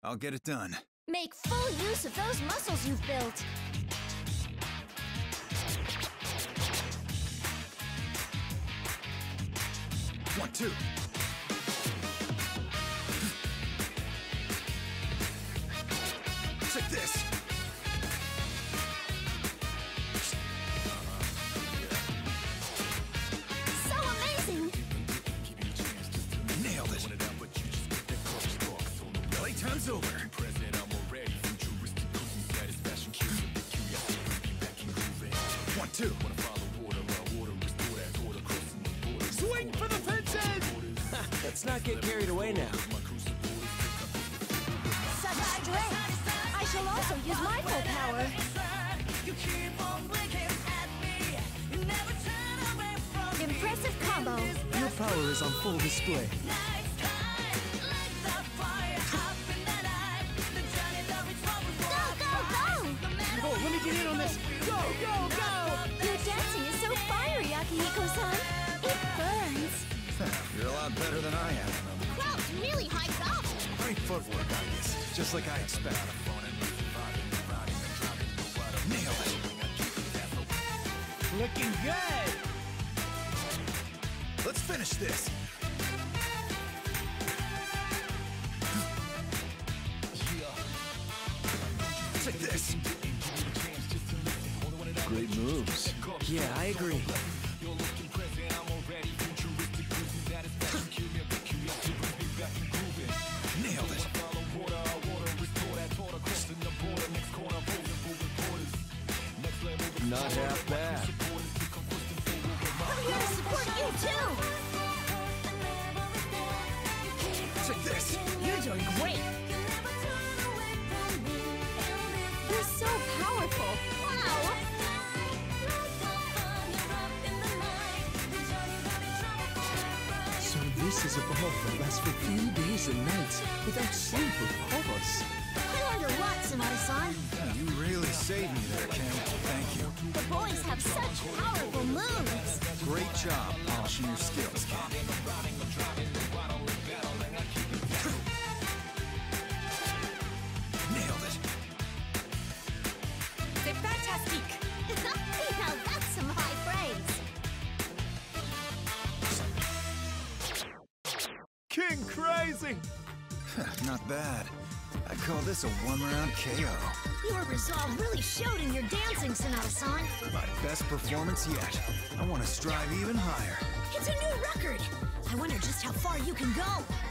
I'll get it done. Make full use of those muscles you've built. One, two. Check this. So amazing! Nailed it. Playtime's over. One, two. Swing for the fences! Let's not get carried away now. Such strength! I shall also use my full power. Impressive combo. Your power is on full display. Go, go, go! Oh, let me get in on this. Go, go, go! Your dancing is so fiery, Akihiko-san. It burns. You're a lot better than I am. Crowd's really hyped up. Great footwork, I guess. Just like I expect. Nailed it. Looking good! Let's finish this. Take this. Great moves. Yeah, I agree. Nailed it. Not half bad. I'm here to support you, too. Take this. You're doing great. You're so powerful. Wow. So this is a ball that lasts for 3 days and nights without sleep or pause. I learned a lot, Sonata-san. You really saved me there, Ken. Thank you. The boys have such powerful moves. Great job polishing your skills, Ken. Nailed it. C'est fantastique. Now that's some high praise. King Crazy! Not bad. I'd call this a one-round KO. Your resolve really showed in your dancing, Sonata-san. My best performance yet. I want to strive even higher. It's a new record. I wonder just how far you can go.